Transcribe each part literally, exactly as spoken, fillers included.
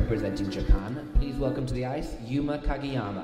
representing Japan, please welcome to the ice Yuma Kageyama.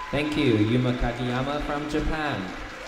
Thank you, Yuma Kagiyama from Japan.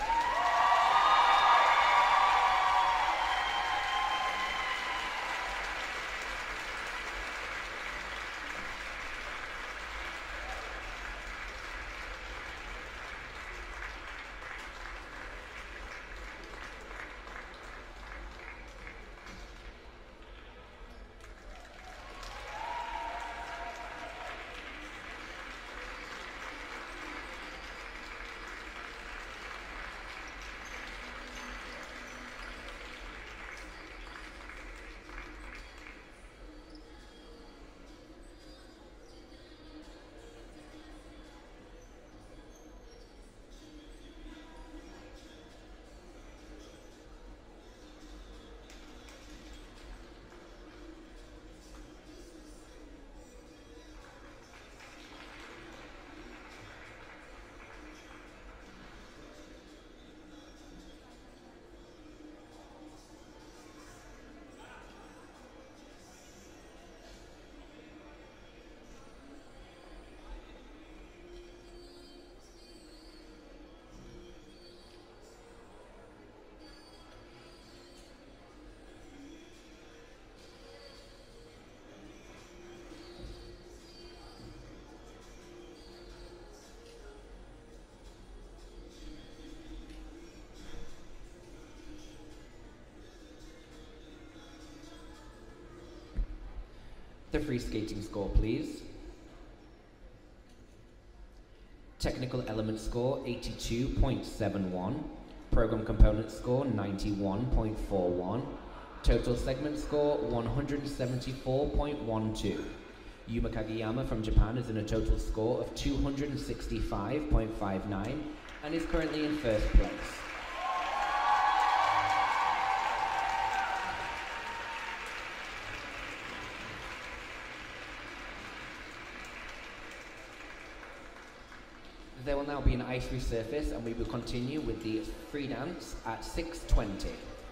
The free skating score, please. Technical element score, eighty-two point seven one. Program component score, ninety-one point four one. Total segment score, one hundred seventy-four point one two. Yuma Kagiyama from Japan is in a total score of two hundred sixty-five point five nine and is currently in first place. There will now be an ice resurface and we will continue with the free dance at six twenty.